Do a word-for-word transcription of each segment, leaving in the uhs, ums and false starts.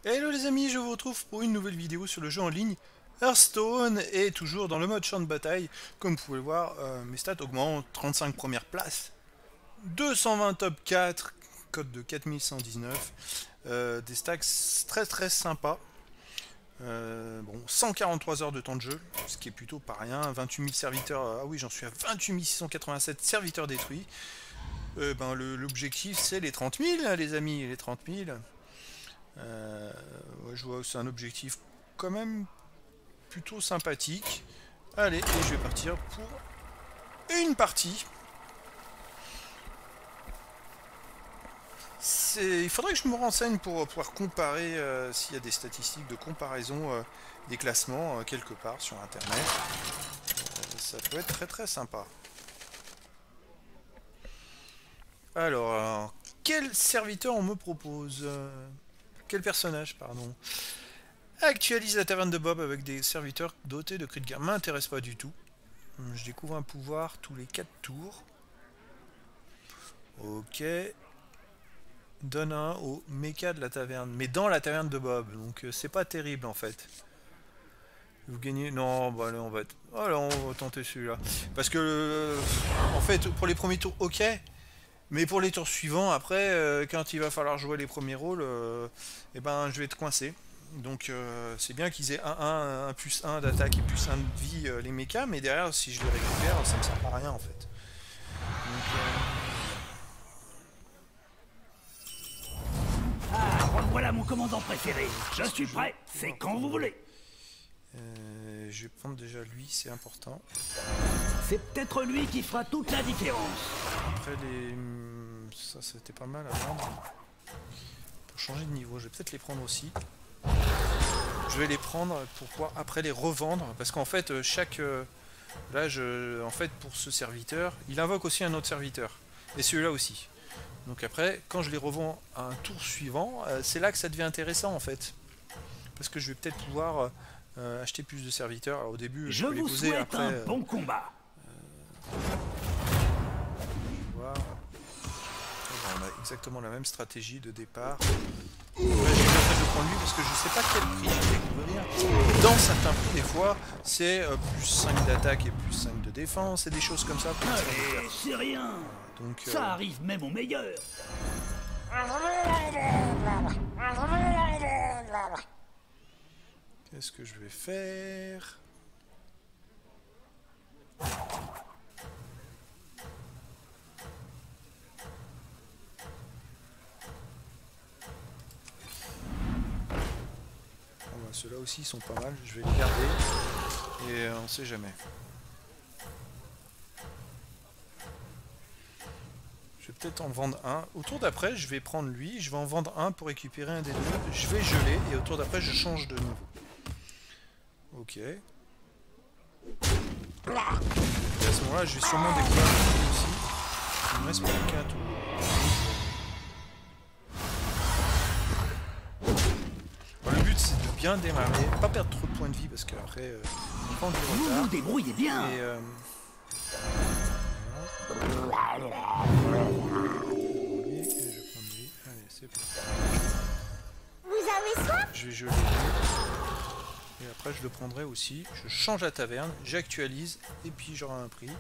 Hello les amis, je vous retrouve pour une nouvelle vidéo sur le jeu en ligne Hearthstone et toujours dans le mode champ de bataille. Comme vous pouvez le voir, euh, mes stats augmentent, trente-cinq premières places, deux cent vingt top quatre, code de quatre mille cent dix-neuf, euh, des stacks très très sympas. Euh, bon, cent quarante-trois heures de temps de jeu, ce qui est plutôt pas rien, vingt-huit mille serviteurs, ah oui j'en suis à vingt-huit mille six cent quatre-vingt-sept serviteurs détruits. Euh, ben, L'objectif c'est les trente mille les amis, les trente mille. Euh, ouais, je vois que c'est un objectif quand même plutôt sympathique. Allez, et je vais partir pour une partie. Il faudrait que je me renseigne pour pouvoir comparer euh, s'il y a des statistiques de comparaison euh, des classements euh, quelque part sur internet. Euh, ça peut être très très sympa. Alors, euh, quel serviteur on me propose euh, Quel personnage, pardon. Actualise la taverne de Bob avec des serviteurs dotés de cris de guerre. M'intéresse pas du tout. Je découvre un pouvoir tous les quatre tours. Ok. Donne un au méca de la taverne. Mais dans la taverne de Bob. Donc euh, c'est pas terrible en fait. Vous gagnez... Non, bah allez, on va... Oh là, on va tenter celui-là. Parce que... Euh, en fait, pour les premiers tours, ok. Mais pour les tours suivants, après, euh, quand il va falloir jouer les premiers rôles, euh, eh ben, je vais être coincé. Donc euh, c'est bien qu'ils aient un, un, un plus un d'attaque et plus un de vie euh, les mechas, mais derrière si je les récupère ça me sert à rien en fait. Donc, Ah, revoilà mon commandant préféré. Je suis prêt, c'est quand vous voulez. euh, je vais prendre déjà lui, c'est important. C'est peut-être lui qui fera toute la différence. Après les... ça c'était pas mal à vendre. Pour changer de niveau, je vais peut-être les prendre aussi. Je vais les prendre pour pouvoir après les revendre, parce qu'en fait chaque... Là, je, en fait, pour ce serviteur, il invoque aussi un autre serviteur. Et celui-là aussi. Donc après, quand je les revends à un tour suivant, euh, c'est là que ça devient intéressant en fait. Parce que je vais peut-être pouvoir euh, acheter plus de serviteurs. Alors au début, je, Je peux les vous poser souhaite après. un Euh, bon combat. voir. On a exactement la même stratégie de départ. Ouais, je vais peut-être le prendre lui parce que je sais pas quel prix je vais découvrir. Dans certains prix, des fois, c'est euh, plus cinq d'attaque et plus cinq de défense et des choses comme ça. Allez, c'est rien. Donc, euh, Ça arrive même au meilleur. qu'est-ce que je vais faire? Bon, bah, ceux-là aussi ils sont pas mal, je vais les garder et euh, on sait jamais. Je vais peut-être en vendre un. Au tour d'après, je vais prendre lui, je vais en vendre un pour récupérer un des deux. Je vais geler et au tour d'après, je change de niveau. Ok. Et à ce moment-là, je vais sûrement découvrir lui aussi. Il me reste plus qu'un tour. Bon, le but c'est de bien démarrer, pas perdre trop de points de vie parce qu'après euh, on prend du Vous retard. vous débrouillez bien. Et euh, lui, et je vais prendre lui. Allez, c'est parti. Vous avez soif? Je vais geler lui. Et après je le prendrai aussi. Je change la taverne, j'actualise et puis j'aurai un prix.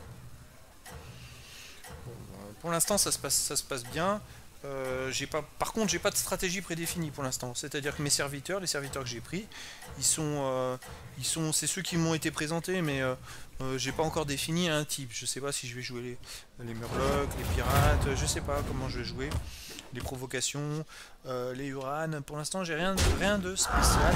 Bon, euh, pour l'instant ça se passe, ça se passe bien. Euh, j'ai pas, par contre, j'ai pas de stratégie prédéfinie pour l'instant. C'est-à-dire que mes serviteurs, les serviteurs que j'ai pris, ils sont, euh, ils sont, c'est ceux qui m'ont été présentés, mais euh, euh, j'ai pas encore défini un type. Je sais pas si je vais jouer les, les murlocs, les pirates, je sais pas comment je vais jouer, les provocations, euh, les Uran. Pour l'instant, j'ai rien, rien de spécial.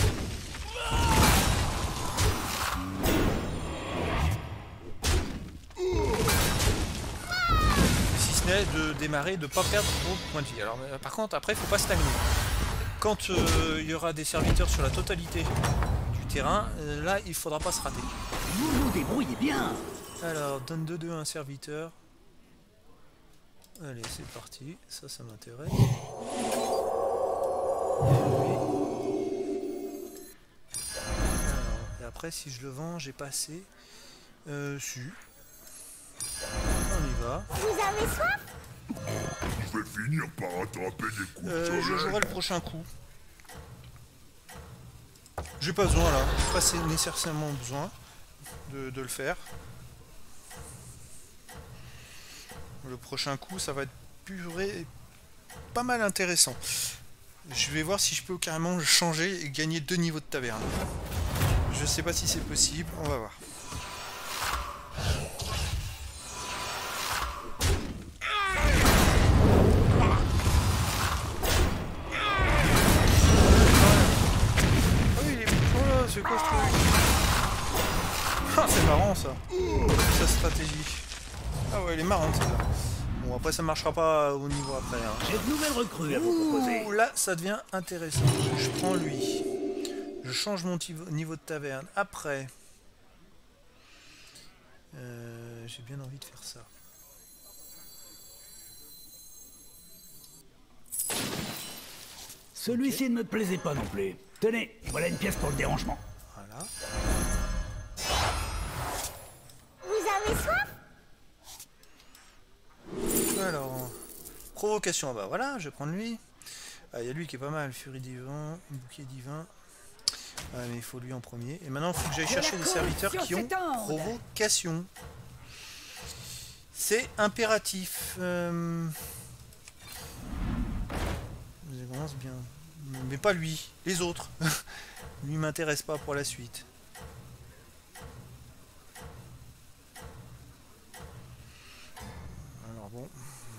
De démarrer, de ne pas perdre trop de points de vie. Alors, euh, par contre, après, il ne faut pas stagner. Quand euh, il y aura des serviteurs sur la totalité du terrain, euh, là, il ne faudra pas se rater. Vous vous débrouillez bien. Alors, donne deux deux à un serviteur. Allez, c'est parti. Ça, ça m'intéresse. Et après, si je le vends, j'ai pas assez. Euh, su. On y va. Vous avez soif? Je vais finir par attraper des coups de Euh, je soleil. jouerai le prochain coup. J'ai pas besoin là, j'ai pas nécessairement besoin de, de le faire. Le prochain coup, ça va être purée, pas mal intéressant. Je vais voir si je peux carrément changer et gagner deux niveaux de taverne. Je sais pas si c'est possible, on va voir. C'est quoi ce truc? Ah, c'est marrant ça. Sa stratégie. Ah ouais, elle est marrante celle-là. Bon, après ça marchera pas au niveau après. Hein. J'ai de nouvelles recrues à vous proposer. Ouh, là, ça devient intéressant. Je prends lui. Je change mon niveau de taverne. Après, euh, j'ai bien envie de faire ça. Celui-ci okay. ne me plaisait pas non plus. Tenez, voilà une pièce pour le dérangement. Voilà. Vous avez soif? Alors, provocation, bah voilà, je vais prendre lui. Ah, il y a lui qui est pas mal, Furie divin, bouquet divin. Ouais, mais il faut lui en premier. Et maintenant, il faut que j'aille chercher des serviteurs qui ont provocation. C'est impératif. Euh... Ça commence bien. Mais pas lui, les autres. Lui m'intéresse pas pour la suite. Alors bon.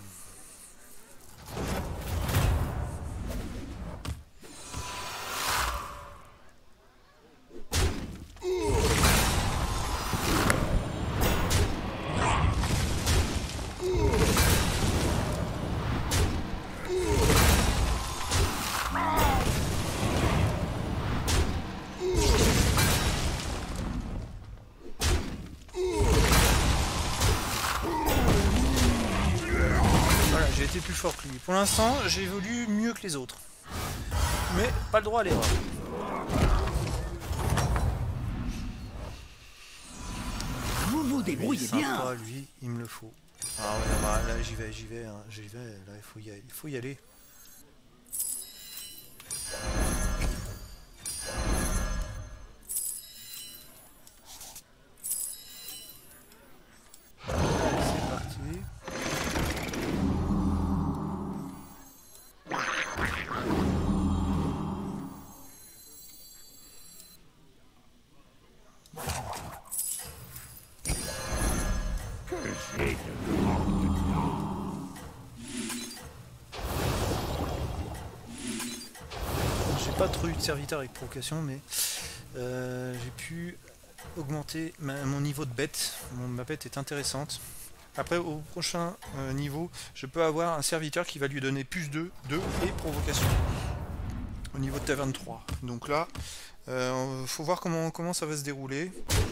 Plus fort que lui. Pour l'instant, j'ai évolué mieux que les autres. Mais pas le droit à l'erreur. Vous vous débrouillez bien. Sympa, lui, il me le faut. Ah ouais, bah, là j'y vais, j'y vais, hein, j'y vais. Là, il faut y aller. Il faut y aller. Pas trop eu de serviteur avec provocation, mais euh, j'ai pu augmenter ma, mon niveau de bête. Mon, ma bête est intéressante. Après, au prochain euh, niveau, je peux avoir un serviteur qui va lui donner plus de deux et provocation. Au niveau de taverne trois. Donc là, il euh, faut voir comment, comment ça va se dérouler.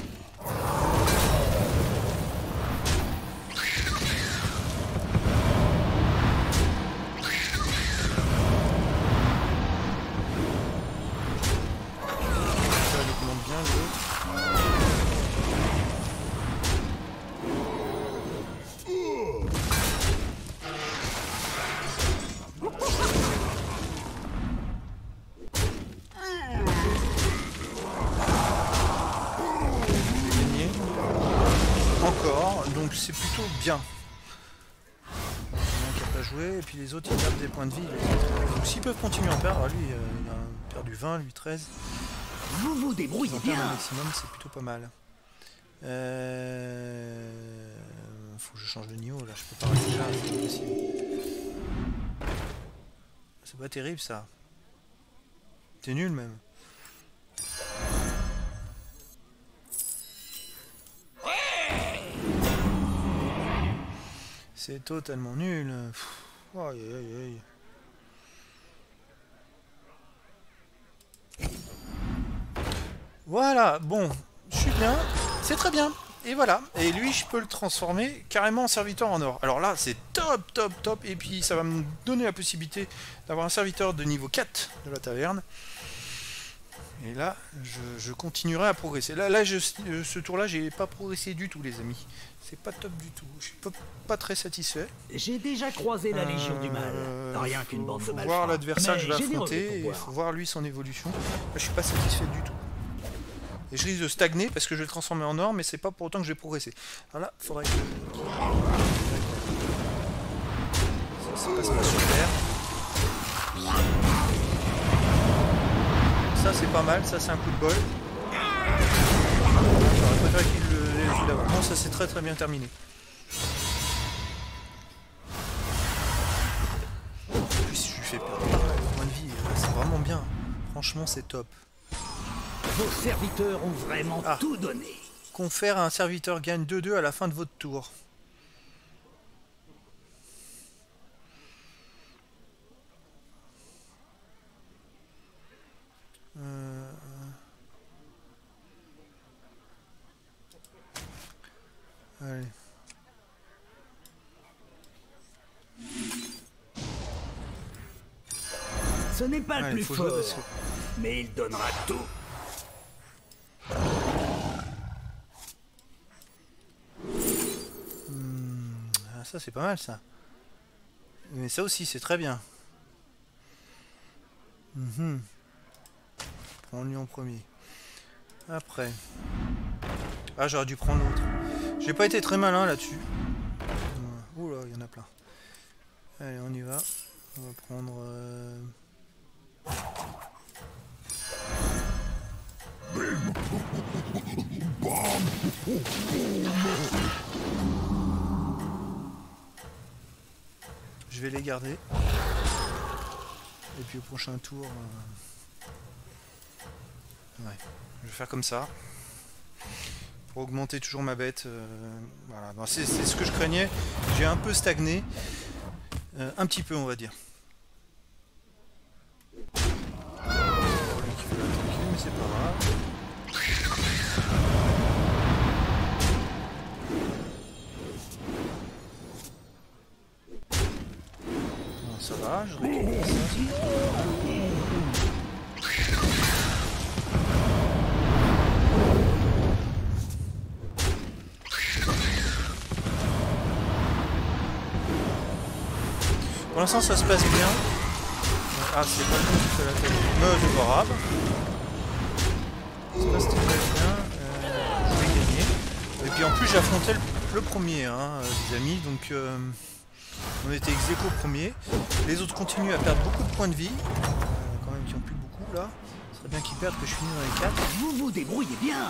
C'est plutôt bien. Il y en a un qui n'a pas joué, et puis les autres ils perdent des points de vie. Donc s'ils peuvent continuer à en perdre, lui euh, il a perdu vingt, lui treize. Vous vous débrouillez bien. Un maximum, c'est plutôt pas mal. Euh... Faut que je change de niveau là, je peux pas rester là, c'est pas possible. C'est pas terrible ça. T'es nul même. C'est totalement nul. Pff, aïe, aïe, aïe. Voilà, bon, je suis bien, c'est très bien. Et voilà, et lui je peux le transformer carrément en serviteur en or. Alors là c'est top, top, top. Et puis ça va me donner la possibilité d'avoir un serviteur de niveau quatre de la taverne. Et là, je, je continuerai à progresser. Là, là je, ce tour-là, j'ai pas progressé du tout, les amis. C'est pas top du tout. Je suis pas, pas très satisfait. J'ai déjà croisé la Légion euh, du Mal. Rien qu'une bande de malfrats. Faut voir l'adversaire que je vais affronter et faut voir lui son évolution. Là, je suis pas satisfait du tout. Et je risque de stagner parce que je vais le transformer en or, mais c'est pas pour autant que je vais progresser. Alors là, faudrait que... Ça se passe pas super. Ça c'est pas mal, ça c'est un coup de bol. J'aurais préféré qu'il le... l'avant. Non, ça c'est très très bien terminé. En plus, si je lui fais perdre moins de vie, c'est vraiment bien. Franchement, c'est top. Vos serviteurs ont vraiment Ah. tout donné. Confère à un serviteur gagne deux deux à la fin de votre tour. Euh... Allez. Ce n'est pas Allez, le plus faut fort, jouer parce que... mais il donnera tout. Hmm, ah, ça c'est pas mal ça. Mais ça aussi c'est très bien. Mm-hmm. Prends-lui en premier. Après. Ah, j'aurais dû prendre l'autre. J'ai pas été très malin là-dessus. Oula, il y en a plein. Allez, on y va. On va prendre... Euh... Je vais les garder. Et puis au prochain tour... Euh... Ouais, je vais faire comme ça. Pour augmenter toujours ma bête. Euh... Voilà, bon, c'est ce que je craignais. J'ai un peu stagné. Euh, un petit peu, on va dire. Mais c'est pas grave. Bon, ça va, je retourne ça. Pour l'instant ça se passe bien. Ah, c'est pas le coup qui fait la tête. Me dévorable. Ça se passe très bien. Euh, je vais gagner. Et puis en plus j'ai affronté le, le premier, hein, les amis. Donc euh, on était ex aequo premier. Les autres continuent à perdre beaucoup de points de vie. Euh, quand même qui ont plus beaucoup là. Ce serait bien qu'ils perdent que je finis dans les quatre. Vous vous débrouillez bien.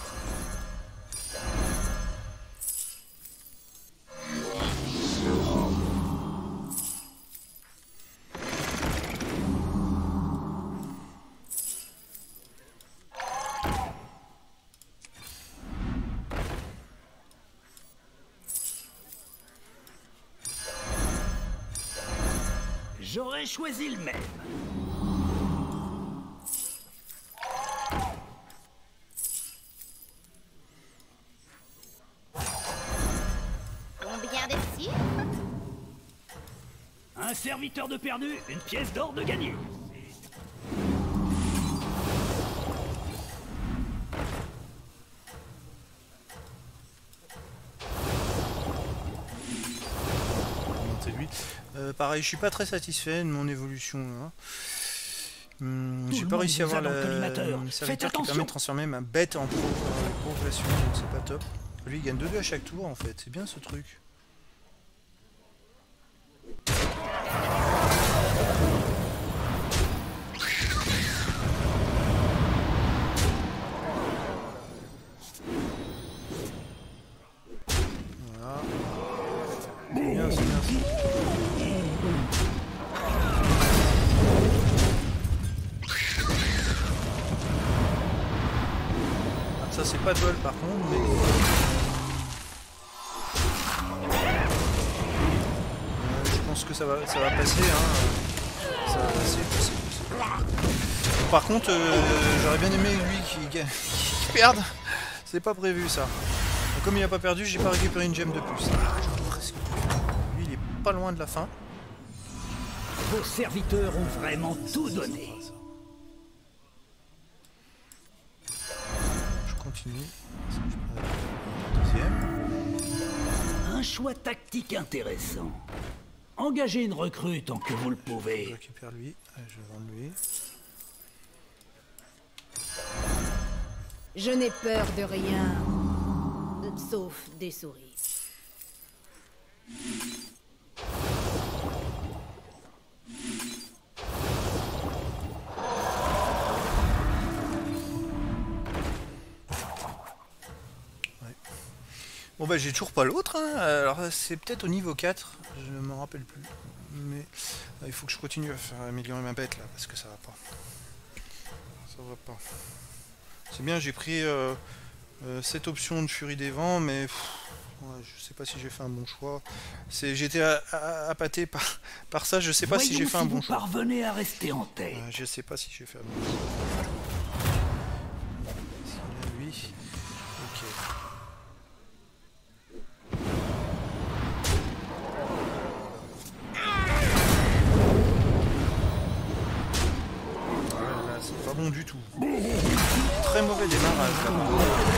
J'aurais choisi le même. Combien de tirs? Un serviteur de perdu, une pièce d'or de gagné. Lui. Euh, pareil, je suis pas très satisfait de mon évolution. Hein. Hum, J'ai pas réussi à avoir le serviteur qui permet de transformer ma bête en pro euh, progression, donc c'est pas top. Lui il gagne deux deux à chaque tour en fait, c'est bien ce truc. Voilà. Bien, c'est bien. Ça c'est pas de bol par contre, mais... Euh, je pense que ça va, ça va passer, hein. Ça va passer, passer, passer. Par contre, euh, j'aurais bien aimé lui qui, qui, qui perde. C'est pas prévu ça. Donc, comme il a pas perdu, j'ai pas récupéré une gemme de plus. Lui il est pas loin de la fin. Vos serviteurs ont vraiment tout donné. Continue. Deuxième. Un choix tactique intéressant. Engagez une recrue tant que vous le Je pouvez. récupère lui. Allez, je vais vendre lui. Je n'ai peur de rien. Sauf des souris. Bon bah j'ai toujours pas l'autre, hein. Alors c'est peut-être au niveau quatre, je ne me rappelle plus. Mais euh, il faut que je continue à faire améliorer ma bête là, parce que ça va pas. Ça va pas. C'est bien, j'ai pris euh, euh, cette option de Furie des Vents, mais pff, ouais, je sais pas si j'ai fait un bon choix. J'étais appâté par, par ça, je sais pas Voyons si j'ai fait si un bon vous choix. parvenez à rester en tête. Euh, je sais pas si j'ai fait un bon choix. Lui. Ok. Pas bon du tout. Très mauvais démarrage là.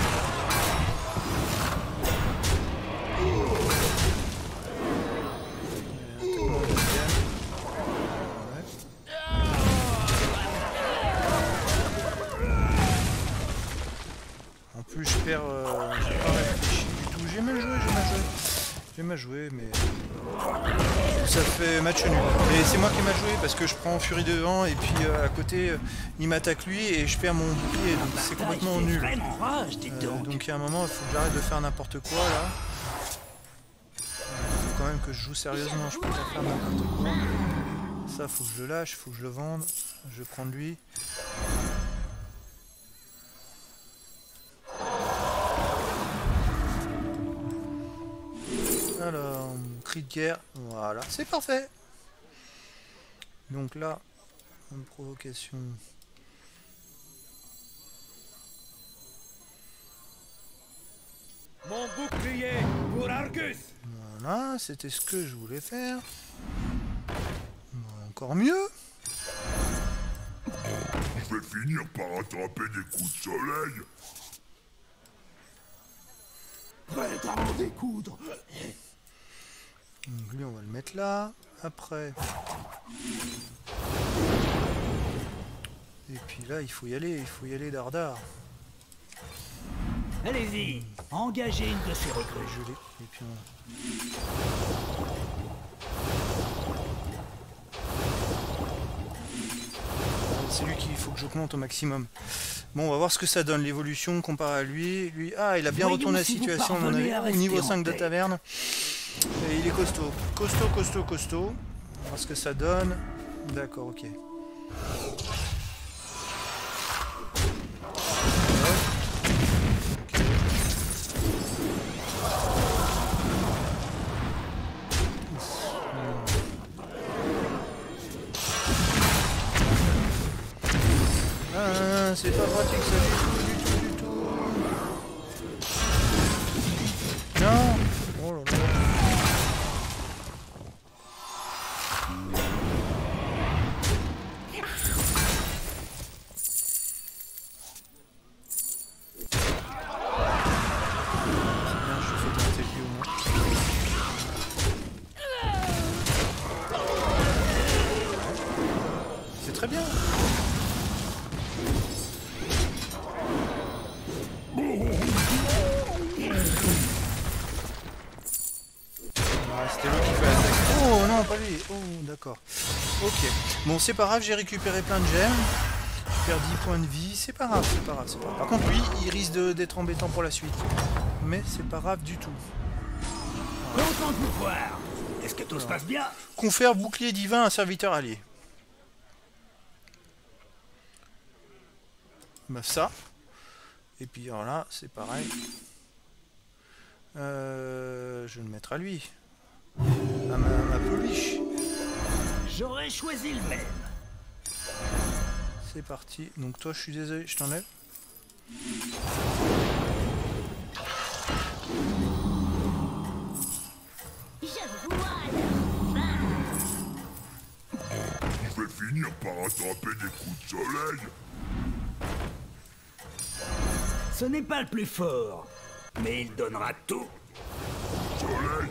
En plus je perds. Euh, j'ai pas réfléchi du tout. J'ai mal joué, j'ai mal joué. J'ai mal joué, mais ça fait match nul. Et c'est moi qui ai mal joué parce que je prends Furie de Vent et puis euh, à côté euh, il m'attaque lui et je perds mon bouclier, donc c'est complètement nul. Euh, donc il y a un moment il faut que j'arrête de faire n'importe quoi là. Il faut quand même que je joue sérieusement, je peux pas faire n'importe quoi. Ça faut que je le lâche, faut que je le vende. Je vais prendre lui. Alors, cri de guerre, voilà, c'est parfait. Donc là, une provocation. Mon bouclier pour Argus. Voilà, c'était ce que je voulais faire. Encore mieux. Je vais finir par attraper des coups de soleil. Prêt à en découdre. Donc lui on va le mettre là, après. Et puis là il faut y aller, il faut y aller dardard. Allez-y, engagez une de ces recrues. Je l'ai, et puis on... C'est lui qu'il faut que j'augmente au maximum. Bon, on va voir ce que ça donne, l'évolution comparé à lui. Lui, ah, il a bien Voyons retourné si la vous situation, à mon parvenez avis, à au rester niveau en cinq de tête. taverne. Et il est costaud. Costaud, costaud, costaud. On va voir ce que ça donne. D'accord, ok. Ah, c'est pas pratique ça du tout, du tout, du tout. Non. Oh là là. C'est très bien. C'était lui qui fait l'attaque. Oh non, pas lui. Oh, d'accord. Ok. Bon, c'est pas grave, j'ai récupéré plein de gemmes. Je perds dix points de vie. C'est pas grave, c'est pas grave, c'est pas grave. Par contre, lui, il risque d'être embêtant pour la suite. Mais c'est pas grave du tout. Content de vous voir. Est-ce que tout se passe bien? Confère bouclier divin à un serviteur allié. Bah ça. Et puis alors là, c'est pareil. Euh, je vais le mettre à lui. À ma, ma peluche. J'aurais choisi le même. C'est parti. Donc toi, je suis désolé, je t'enlève. Je vois leur fin. Je vais finir par attraper des coups de soleil. Ce n'est pas le plus fort, mais il donnera tout. Soleil.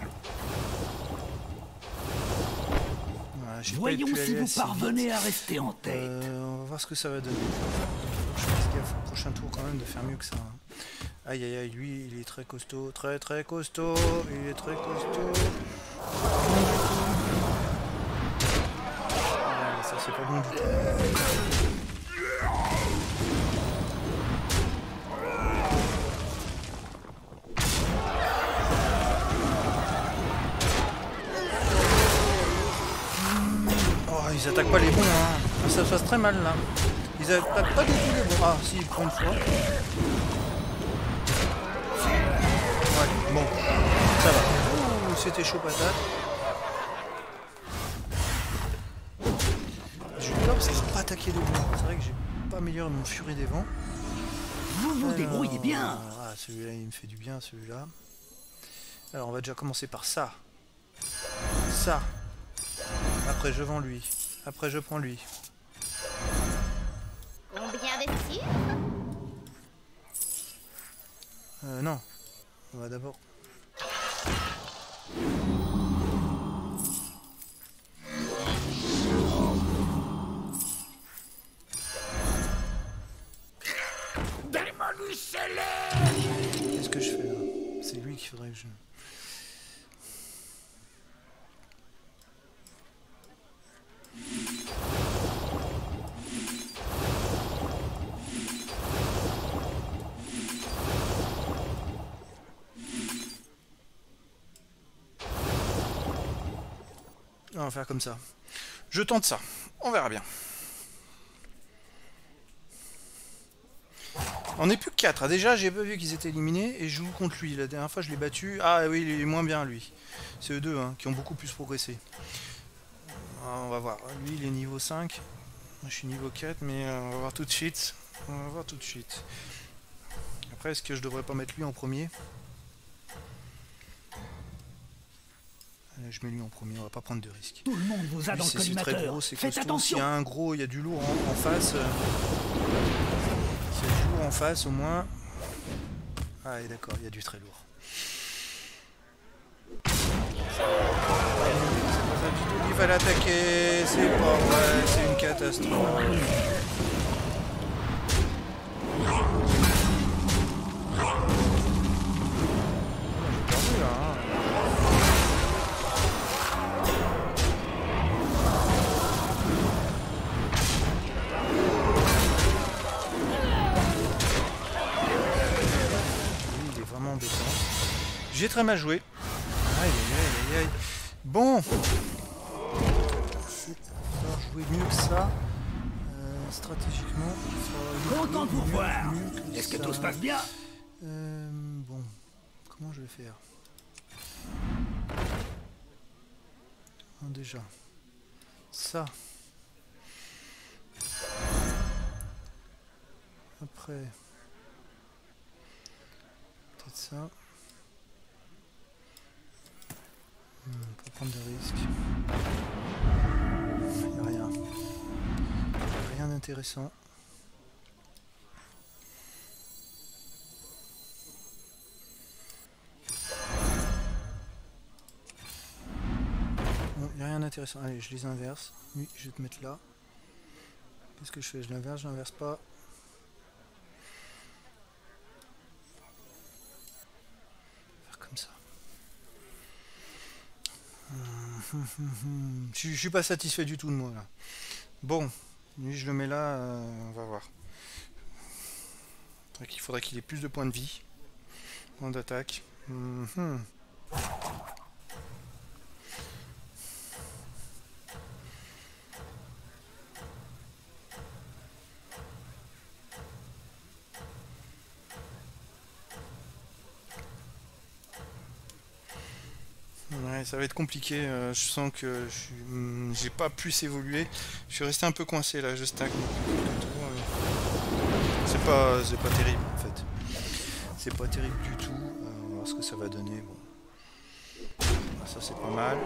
Voilà, j'ai pas Voyons pu si aller vous assez parvenez vite. à rester en tête. Euh, on va voir ce que ça va donner. je fasse gaffe au prochain tour quand même de faire mieux que ça. Hein. Aïe aïe aïe, lui il est très costaud, très très costaud, il est très costaud. Ah, ça c'est pas bon du tout. Oh, ils attaquent pas les bons, hein. Ça se passe très mal là. Ils attaquent pas du tout les bons. Ah si, il prend une fois. Ouais, bon, ça va. Ouh, c'était chaud patate. J'ai eu peur parce qu'ils n'ont pas attaqué de loin. C'est vrai que j'ai pas amélioré mon furie des vents. Vous vous débrouillez bien. Ah, celui-là, il me fait du bien, celui-là. Alors, on va déjà commencer par ça. Ça. Après, je vends lui. Après, je prends lui. Combien de tirs? Euh, non. On va d'abord... Qu'est-ce que je fais là? C'est lui qu'il faudrait que je... On va faire comme ça. Je tente ça. On verra bien. On n'est plus que quatre. Ah, déjà, j'ai pas vu qu'ils étaient éliminés et je joue contre lui. La dernière fois, je l'ai battu. Ah oui, il est moins bien, lui. C'est eux deux hein, qui ont beaucoup plus progressé. Ah, on va voir. Lui, il est niveau cinq. Moi, je suis niveau quatre, mais euh, on va voir tout de suite. On va voir tout de suite. Après, est-ce que je devrais pas mettre lui en premier? Je mets lui en premier, on va pas prendre de risques. Tout le monde vous a lui, dans le collimateur. Faites attention. S'il y a un gros, il y a du lourd en, en face. Euh, S'il y a du lourd en face, au moins. Ah, et d'accord, il y a du très lourd. C'est pas ça du tout qu'il fallait attaquer. C'est pas vrai, c'est une catastrophe. J'ai très mal joué. Aïe aïe aïe aïe. Bon. Il va falloir jouer mieux que ça. Euh, stratégiquement. Content de vous voir. Est-ce que tout se passe bien? euh, Bon. Comment je vais faire? Déjà. Ça. Après. Peut-être ça. Pas prendre de risques. Il n'y a rien. Rien d'intéressant. Bon, il n'y a rien d'intéressant. Allez, je les inverse. Lui, je vais te mettre là. Qu'est-ce que je fais? Je l'inverse, je l'inverse pas. Faire comme ça. Je, je suis pas satisfait du tout de moi là. Bon, lui je le mets là, euh, on va voir. Il faudrait qu'il ait plus de points de vie. Points d'attaque. Mm-hmm. Ouais, ça va être compliqué, euh, je sens que j'ai pas pu s'évoluer. Je suis resté un peu coincé là, je stagne. C'est pas, c'est pas terrible en fait. C'est pas terrible du tout. Euh, on va voir ce que ça va donner. Bon. Ça c'est pas mal.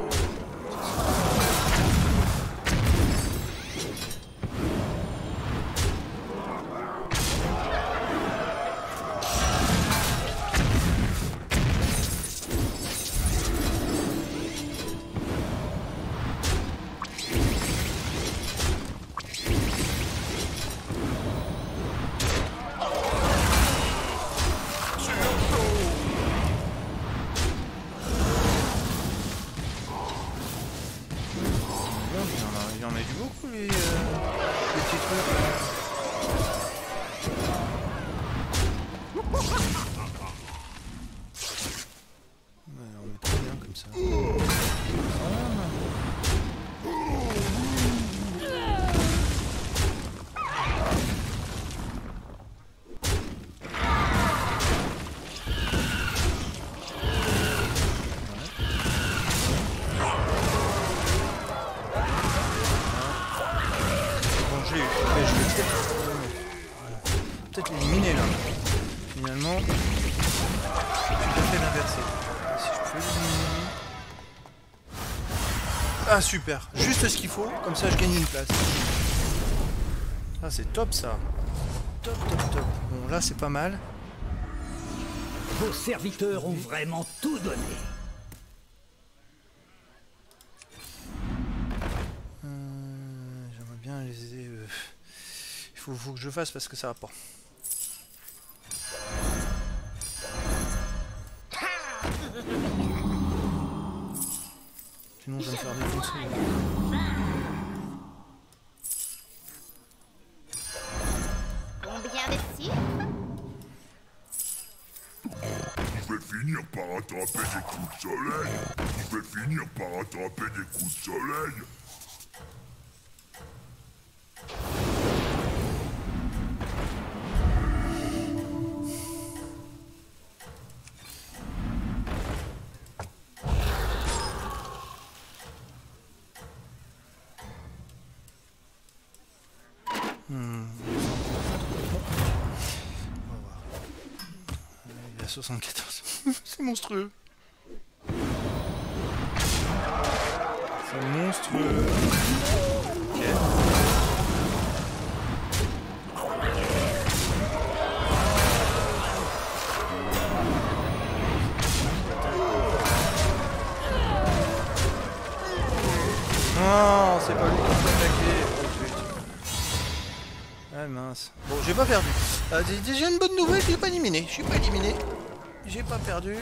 peut-être l'éliminer là. Finalement, tout à fait l'inversé. Si je peux l'éliminer. Ah super, juste ce qu'il faut, comme ça je gagne une place. Ah c'est top ça. Top top top. Bon là c'est pas mal. Vos serviteurs ont vraiment tout donné. Euh, J'aimerais bien les aider. Euh... Il faut, faut que je fasse parce que ça va pas. Sinon je vais me faire défoncer. Combien de tir? Je vais finir par attraper des coups de soleil. Je vais finir par attraper des coups de soleil. Hmm. On va voir. Il y a soixante-quatorze. C'est monstrueux. C'est monstrueux. Ok. Non, c'est pas lui qui m'a attaqué. Ah mince. Bon, j'ai pas perdu. Euh, déjà une bonne nouvelle, j'ai pas éliminé. Je suis pas éliminé. J'ai pas perdu.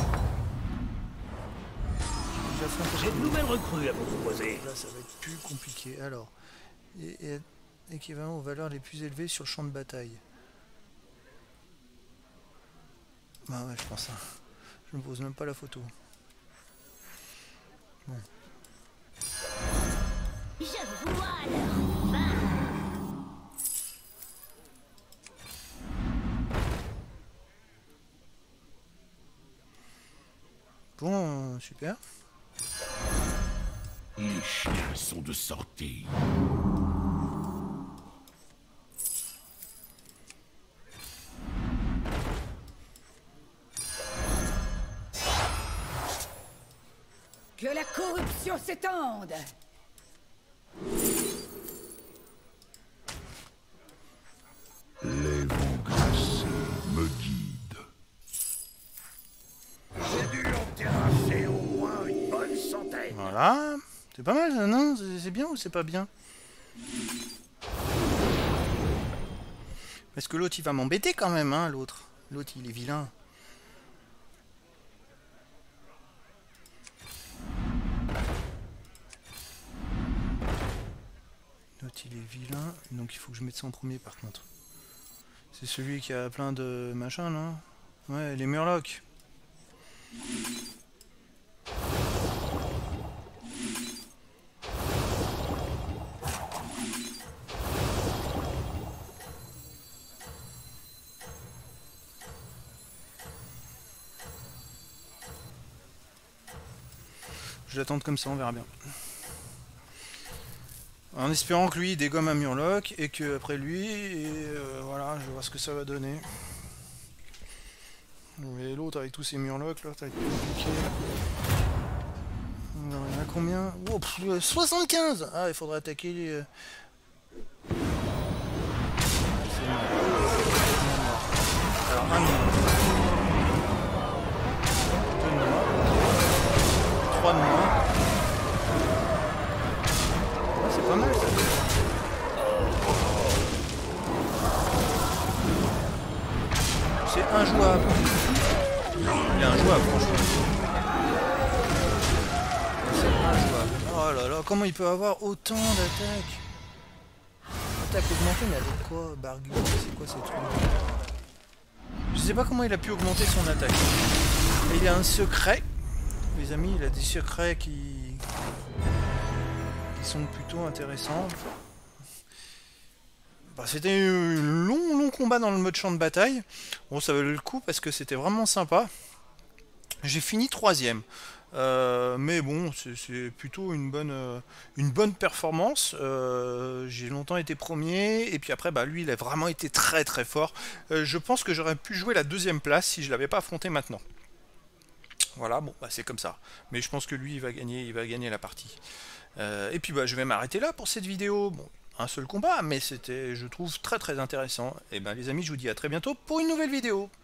J'ai de nouvelles recrues à vous proposer. Là, ça va être plus compliqué. Alors, et, et, équivalent aux valeurs les plus élevées sur le champ de bataille. Bah ouais, je pense ça. Je me pose même pas la photo. Bon. Je vois leur fin. Bon, super. Les chiens sont de sortie. Que la corruption s'étende. Les vents glacés me guident. J'ai dû en terrasser au moins une bonne centaine. Voilà. C'est pas mal, non? C'est bien ou c'est pas bien? Parce que l'autre, il va m'embêter quand même, hein, l'autre. L'autre, il est vilain. L'autre, il est vilain. Donc, il faut que je mette ça en premier, par contre. C'est celui qui a plein de machins, là. Ouais, les murlocs. Je vais attendre comme ça, on verra bien. En espérant que lui il dégomme un murloc et que après lui, et euh, voilà, je vais voir ce que ça va donner. Et l'autre avec tous ces murlocs là, ça va être compliqué. Alors, il y en a combien? Oh, pff, soixante-quinze. Ah, il faudrait attaquer les... Euh... C'est mort. Alors, un noir. Deux noirs. Trois noirs. Ah, c'est pas mal ça. C'est injouable. Il est injouable, franchement. C'est injouable. Oh là là, comment il peut avoir autant d'attaques? Attaque augmentée, mais avec quoi? Bargu, c'est quoi ces trucs? Je sais pas comment il a pu augmenter son attaque. Et il a un secret. Les amis, il a des secrets qui... qui sont plutôt intéressants. Bah, c'était un long, long combat dans le mode champ de bataille. Bon, ça valait le coup parce que c'était vraiment sympa. J'ai fini troisième. Euh, mais bon, c'est plutôt une bonne, euh, une bonne performance. Euh, j'ai longtemps été premier, et puis après, bah, lui, il a vraiment été très très fort. Euh, je pense que j'aurais pu jouer la deuxième place si je l'avais pas affronté maintenant. Voilà, bon, bah, c'est comme ça. Mais je pense que lui, il va gagner, il va gagner la partie. Euh, et puis, bah, je vais m'arrêter là pour cette vidéo. Bon, un seul combat, mais c'était, je trouve, très très intéressant. Et ben, les amis, je vous dis à très bientôt pour une nouvelle vidéo.